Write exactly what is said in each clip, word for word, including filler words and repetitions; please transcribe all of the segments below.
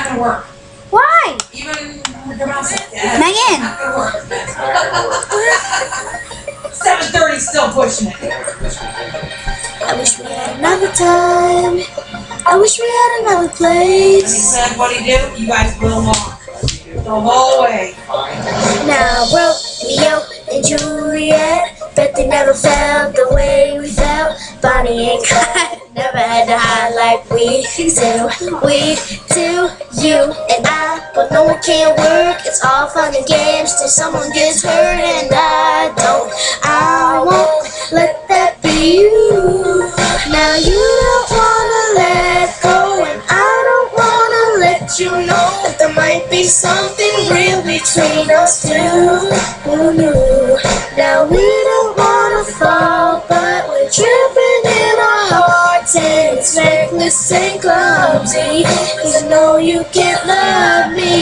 not gonna work. Why? Even with your mouse like that. Megan! Not gonna work. seven thirty still pushing it. I wish we had another time. I wish we had another And he place. said, what do you do? You guys will walk the whole way. Now Romeo and Juliet, but they never felt the way we felt. Bonnie and Clyde never had to hide like we do. We do, you and I, but no one can work. It's all fun and games till someone gets hurt, and I don't. I won't let that be you. Now you don't wanna let go, and I don't wanna let you know that there might be something real between us two. Who knew? Now we don't wanna fall, but we're tripping in our hearts, and it's reckless and clumsy, 'cause I know you can't love me.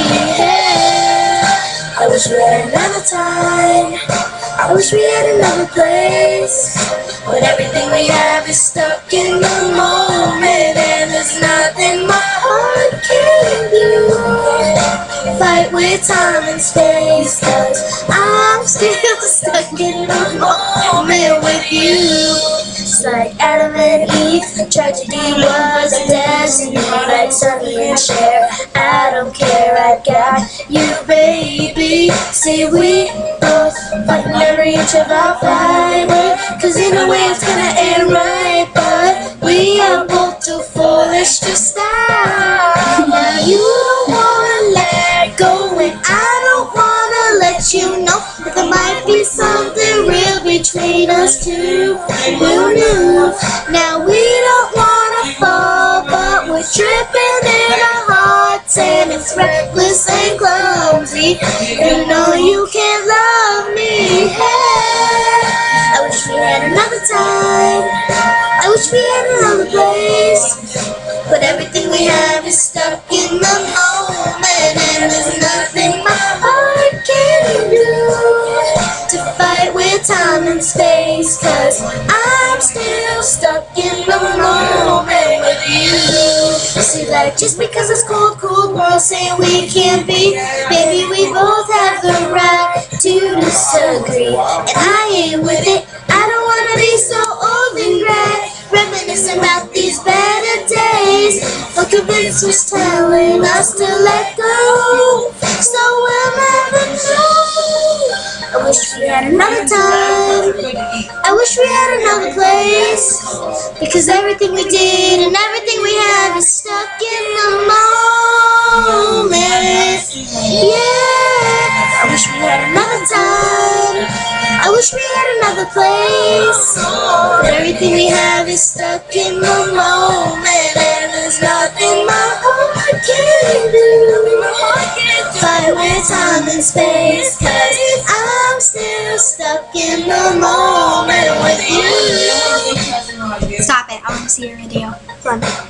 Hey, I wish we had another time. I wish we had another place, but everything we have is stuck in the moment, and there's nothing my heart can do. Fight with time and space, 'cause I'm still stuck in the moment with you. It's like Adam and Eve, tragedy was a destiny, like Sunny and Cher. I don't care, I got you, baby. See, we both fight every inch of our fiber, 'cause in a way it's gonna end right, but we are both too foolish to stop. Now you don't wanna let go, and I don't wanna let you know that there might be something real between us two. Who knew? Now we don't wanna fall, but we're tripping in our hearts, and it's reckless and clumsy. You know you can't love me. Hey, I wish we had another time. I wish we had another place, but everything we have is stuck in the moment, and there's nothing my heart can do to fight with time and space, 'cause I'm still stuck in the moment with you. See, like, just because it's cold, cold world saying we can't be, baby, we both have the right to disagree, and I ain't with it. I don't wanna be so old and gray, reminiscing about these better days. Look, Vince was telling us to let go, so we'll never know. I wish we had another time. I wish we had another place, because everything we did and everything we have is stuck in the moment. Yeah, I wish we had another time. I wish we had another place, but everything we have is stuck in the moment, and there's nothing my heart can do. Fight with time and space, 'cause I'm still stuck in the moment with you. Stop it, I want to see your video. Run.